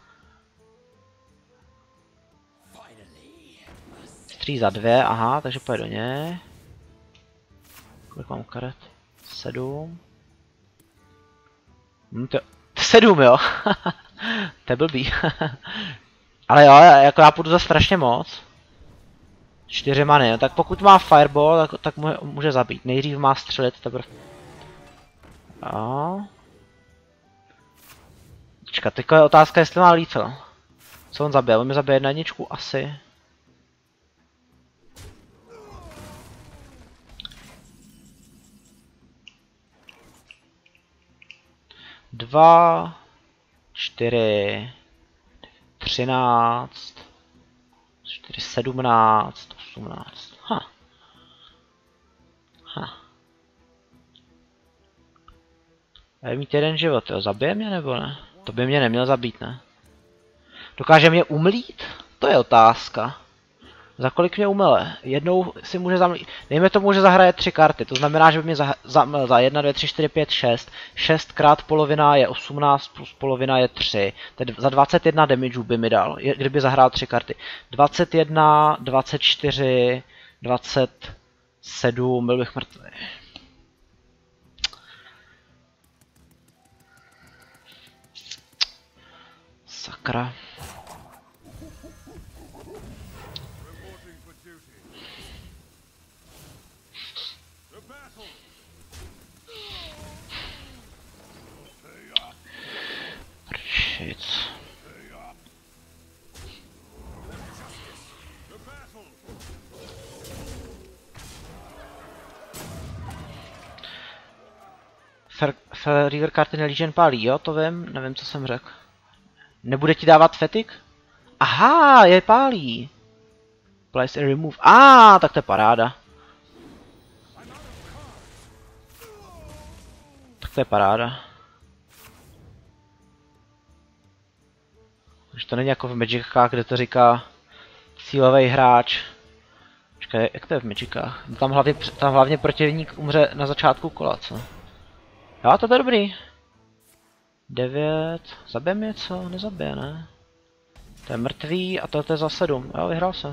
3 za 2, aha, takže pojď do něj. Kolik mám karet? 7. 7 jo. To je blbý. Ale jo, jako já půjdu za strašně moc. 4 many, tak pokud má fireball, tak může zabít. Nejdřív má střelit teprve. Jo. Počkat, teďka je otázka, jestli má lethal. Co on zabije? On mi zabije 1-1 asi. Dva, 4, 13, 4, 17, 18. Já mít 1 život, jo, zabije mě nebo ne? To by mě neměl zabít, ne? Dokáže mě umlít? To je otázka. Za kolik mě umele? Jednou si může zamlít. Dejme tomu, že zahraje 3 karty, to znamená, že by mě zamlel za 1, 2, 3, 4, 5, 6. 6 krát polovina je 18 plus polovina je 3. Tedy za 21 damage by mi dal, kdyby zahrál 3 karty. 21, 24, 27, byl bych mrtvý. Sakra. Prčic. River Carton Legion pálí, jo, to vím, nevím, co jsem řekl. Nebude ti dávat fetik? Aha, je pálí. Place a remove. Tak to je paráda. Tak to je paráda. Už to není jako v Magicách, kde to říká cílový hráč. Počkej, jak to je v Magicách? Tam hlavně protivník umře na začátku kola, co? Jo, to je dobrý. 9. Zabije mě co? Nezabije, ne? To je mrtvý a to je za 7. Jo, vyhrál jsem.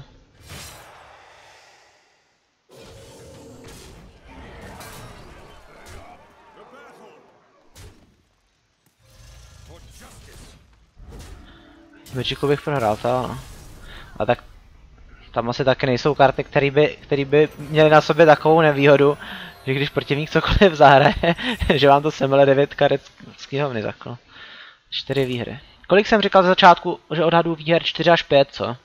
Magicu bych prohrál, to ano. A tak tam asi taky nejsou karty, které by měly na sobě takovou nevýhodu, že když protivník cokoliv zahraje, že vám to semele 9 karet z knihovny zaklo. 4 výhry. Kolik jsem říkal za začátku, že odhadu výher 4 až 5, co?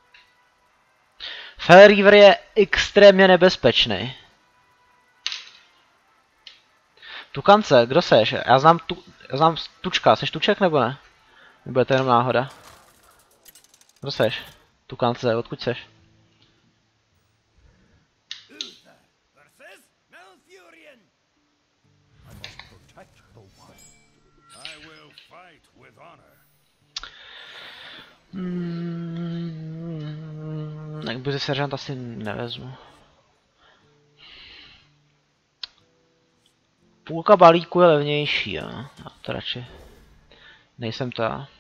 Fell River je extrémně nebezpečný. Tukance, kdo seš? Já znám Tučka, seš Tuček nebo ne? Nebo je to jenom náhoda? Kdo seš? Tukance, odkud seš? Jak by seržant asi nevezmu. Půlka balíku je levnější, jo. Já to radši nejsem to já.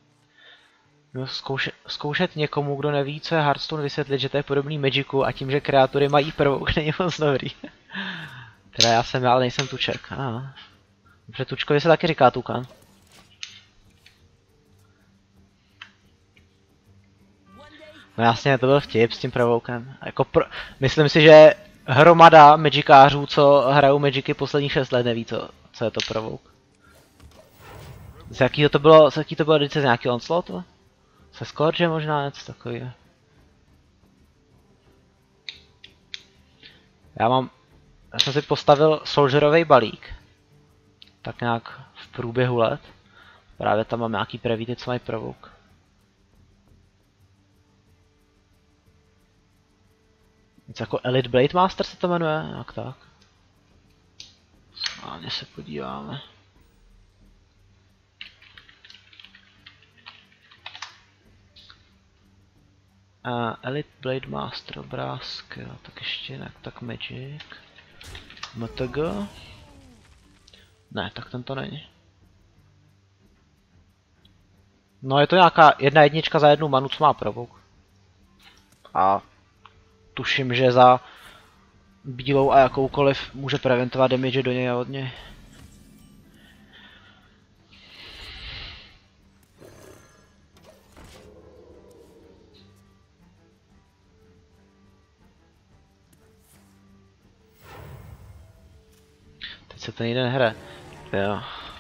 Zkoušet někomu, kdo neví, co je Hearthstone, vysvětlit, že to je podobný Magicu a tím, že kreatury mají provouk, není moc dobrý. Teda já jsem, ale nejsem Tuček. Protože Tučkovi se taky říká Tukan. No jasně, to byl vtip s tím provoukem. Jako myslím si, že hromada Magikářů, co hrajou Magicy posledních 6 let, neví, co je to provouk. Z jaký to bylo edice, z nějakého onslaughtu? Se Scourge možná něco takového. Já jsem si postavil soldierový balík. Tak nějak v průběhu let. Právě tam mám nějaký prevíty, co mají provouk. Něco jako Elite Blade Master se to jmenuje, jak tak. Schválně se podíváme. Elite Blade Master obrázky, jo, tak ještě jinak, tak Magic. MTG. Ne, tak ten to není. No je to nějaká jedna jednička za jednu manu, co má provouk. A tuším, že za bílou a jakoukoliv může preventovat damage do něj a od něj. Teď se to nejde nehraje. Jo.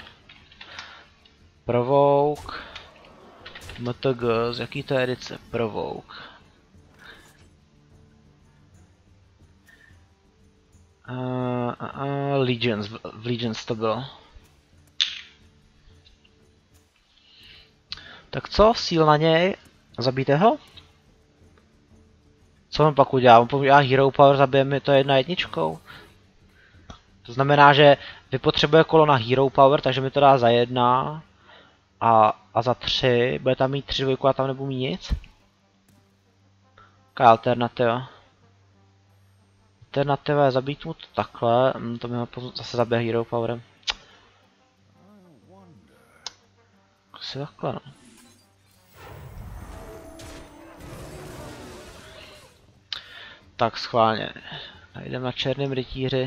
Provouk. MTG, z jaký to je edice? Provouk. Legions, v Legions to bylo. Tak co? Síl na něj? Zabijte ho? Co on pak udělá? On používá Hero Power, zabije mi to jedna jedničkou. To znamená, že vypotřebuje kolona Hero Power, takže mi to dá za 1. A za 3. Bude tam mít 3 dvojku a tam nebudu mít nic? Jaká alternativa? Alternativa je zabít mu to takhle, to mi ho zase zabije Hero Powerem. Asi takhle, no. Tak schválně. Jdeme na černém rytíři.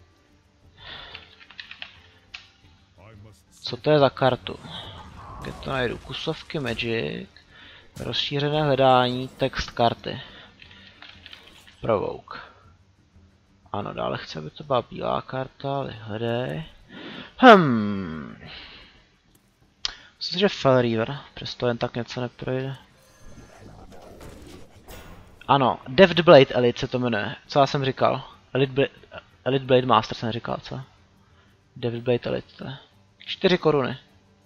Co to je za kartu? Kde to najdu? Kusovky Magic. Rozšířené hledání, text karty. Provouk. Ano, dále chci, aby to byla bílá karta, ale hledej. Myslím si, že Fell Reaver, přesto jen tak něco neprojde. Ano, Deft Blade Elite se to jmenuje. Co já jsem říkal? Elite Blade Master jsem říkal, co? Deft Blade Elite. 4 koruny.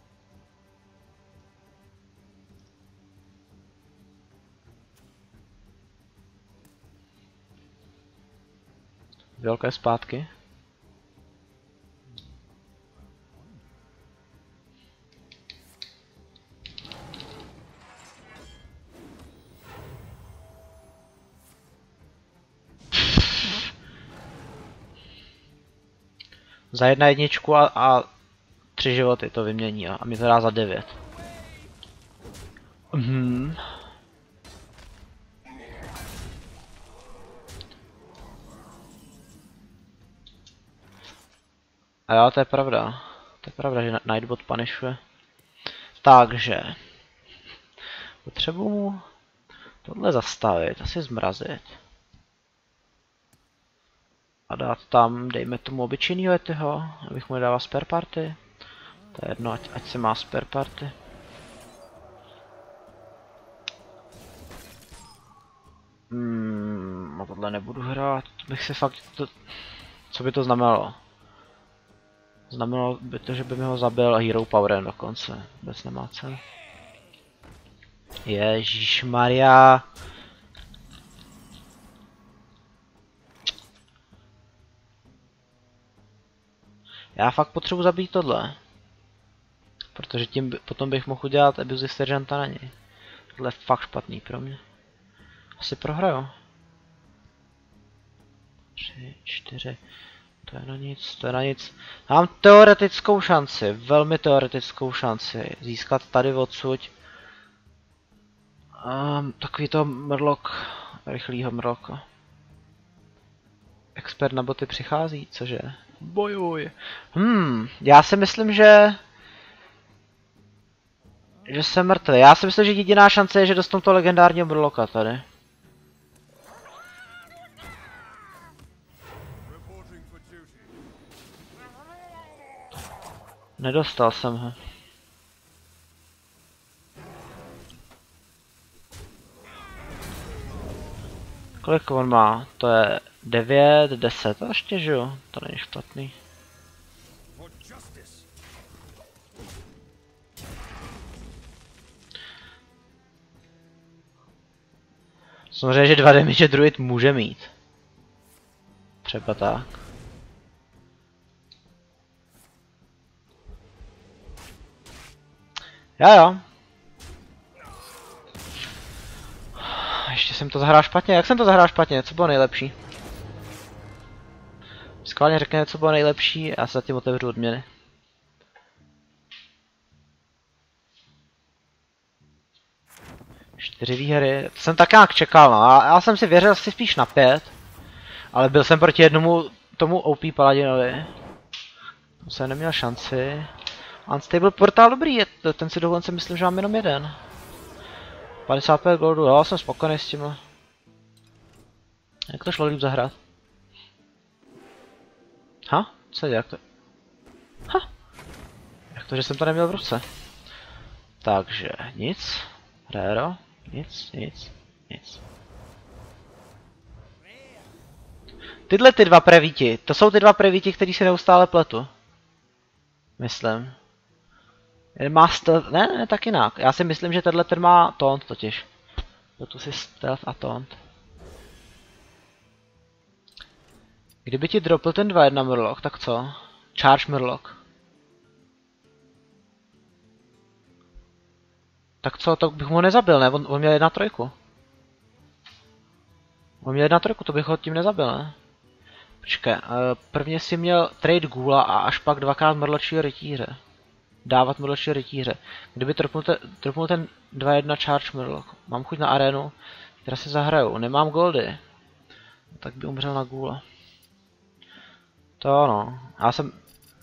Velké zpátky. Za 1 jedničku a 3 životy to vymění a mi to dá za 9. A jo, to je pravda. To je pravda, že Nightbot punishuje. Takže. Potřebuji tohle zastavit, asi zmrazit. A dát tam, dejme tomu obyčejnýho Yetiho, abych mu dával spare party. To je jedno, ať se má spare party. No tohle nebudu hrát, to bych si fakt... Co by to znamenalo? Znamenalo by to, že by mi ho zabil Hero Powerem dokonce. Vůbec nemá cenu. Ježišmarja. Já fakt potřebuji zabít tohle. Protože tím potom bych mohl udělat Abusive Sergeanta na něj. Tohle je fakt špatný pro mě. Asi prohraju. 3, 4. To je na nic, to je na nic. Mám teoretickou šanci, velmi teoretickou šanci získat tady odsud takový to mrlok, rychlýho mrloka. Expert na boty přichází, cože? Bojuj. Já si myslím, že jsem mrtvý. Já si myslím, že jediná šance je, že dostanu to legendárního mrloka tady. Nedostal jsem ho. Kolik on má? To je 9, 10, to ještě žiju, to není špatný. Samozřejmě, že 2 damage druid může mít. Třeba tak. Jo. Ještě jsem to zahrál špatně. Jak jsem to zahrál špatně? Co bylo nejlepší? Skválně řekne, co bylo nejlepší a zatím otevřu odměny. Čtyři výhry. To jsem tak nějak čekal, no. Já jsem si věřil asi spíš na 5. Ale byl jsem proti jednomu tomu OP paladinovi. To jsem neměl šanci. Unstable portál dobrý, ten si dokonce myslím, že mám jenom jeden. 55 goldu, jo, jsem spokojený s tím. Jak to šlo líp zahrát? Ha? Co je, jak to? Ha? Jak to, že jsem to neměl v ruce? Takže nic. Rero. Nic. Tyhle ty dva prevíti, to jsou ty dva prevíti, který si neustále pletu. Myslím. Jeden má stealth, ne, tak jinak. Já si myslím, že tenhle ten má taunt totiž. Tu si stealth a taunt. Kdyby ti dropl ten 2-1 Murloc, tak co? Charge Murloc. Tak co, to bych mu nezabil, ne? On měl 1-3. On měl 1-3, to bych ho tím nezabil, ne? Počkej, prvně si měl trade Ghula a až pak 2x Mrločího rytíře. Dávat Mrločího rytíře. Kdyby tropnul ten 2-1 Charge Murloc. Mám chuť na arénu, která si zahraju. Nemám goldy. Tak by umřel na Ghula. To ano. Já jsem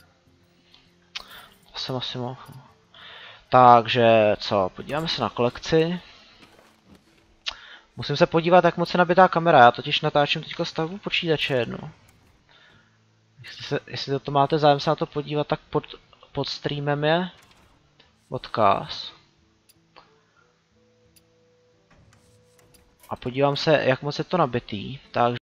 asi mohl. Takže co, podíváme se na kolekci. Musím se podívat, jak moc je nabitá kamera. Já totiž natáčím teďko stavbu počítače jednu. Jestli to máte zájem se na to podívat, tak pod streamem je odkaz. A podívám se, jak moc je to nabitý. Takže